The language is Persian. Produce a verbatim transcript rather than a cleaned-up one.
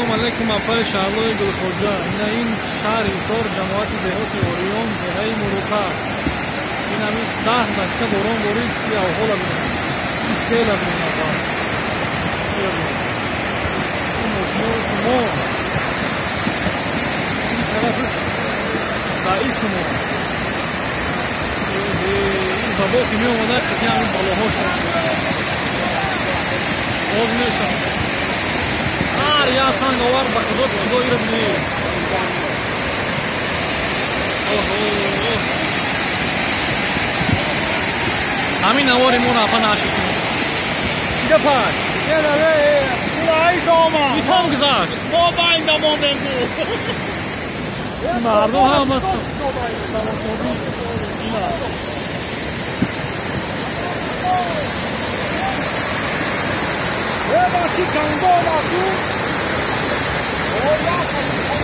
سلام علیکم اپای شهرهای گلخوجه. این شهر ایسار جماعت دهات اوریون دهه مروکا. این همین ده دقیقه باران بارید که احوال بینید این سیل بینید آقا این ماشینه شما این طرف دایی شما این بابا که می آمده که همین بالاها شد باز میشم هر یا سنگ آور به خدا خدا ایره بینید همین نواری مون اپا ناشید چیده پاک؟ یه داره بودایی زاما میتام گذاشت ما با این دمانده بود مردم هم هست یه باکی کنگو باکو